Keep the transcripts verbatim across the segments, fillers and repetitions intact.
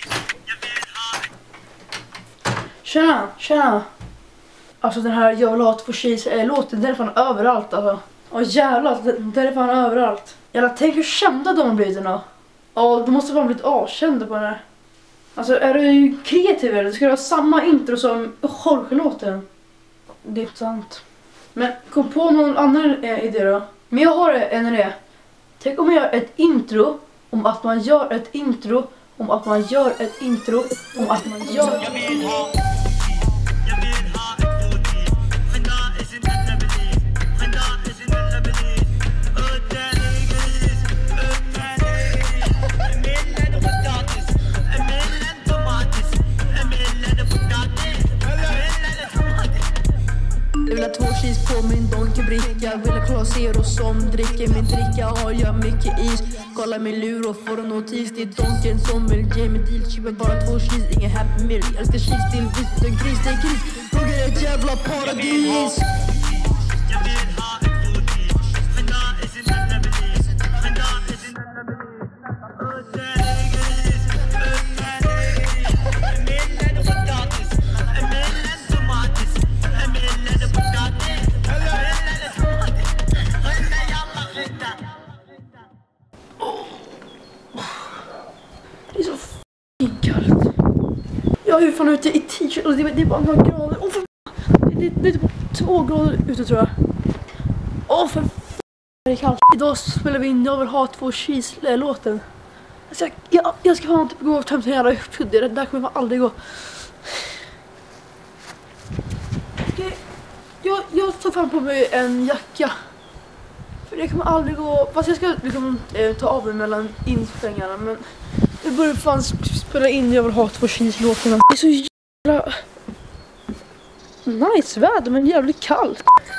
Tjena, tjena. Alltså den här jag vill ha två cheese äh, låten, den är fan överallt alltså. Åh jävlar, den, den är fan överallt. Jävlar, tänk hur kända de har blivit nu. Ja, de måste fan blivit avkända på den här. Alltså är du kreativ eller? Ska du ha samma intro som Jorge-låten? Det är sant. Men kom på någon annan eh, idé då. Men jag har en idé. Tänk om jag gör ett intro om att man gör ett intro om att man gör ett intro om att man gör ett intro. Jag vill ha två cheese på min donkebricka. Vill ha Cola Zero som dricker min dricka. Har jag mycket is. Kolla min lur och får en notis. Det är donken som vill ge mig deal. Chipper bara två cheese, ingen happy meal. Jag älskar cheese till visst, en gris, det är kris. Frågar är ett jävla paradis. Det är så f***ing kallt. Jag är ju fan ute i t-shirt och det, det är bara några grader. Åh, för det, det är typ två grader ute tror jag. Åh, för f***, det är kallt. Idag spelar vi in Jag vill ha två cheese-låten. Alltså, jag, jag, jag ska fan typ gå och hämta en jävla pudder. Det där kommer fan aldrig gå. Okej, jag, jag tar fram på mig en jacka. För det kommer aldrig gå. Fast jag ska liksom, eh, ta av mig mellan inspelningarna. Men jag börjar fan spela in Jag vill ha två cheese-låtarna. Det är så jävla nice väder men jävligt kallt.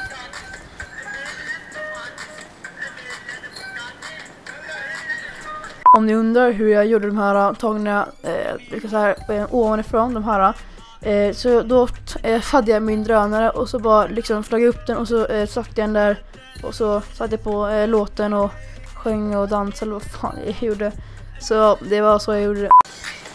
Om ni undrar hur jag gjorde de här tagna eh, så här, eh, ovanifrån de här eh, så då eh, hade jag min drönare och så bara liksom flaggade upp den och så eh, satte jag den där och så satte jag på eh, låten och sjöng och dansade eller vad fan jag gjorde. Så det var så jag gjorde det.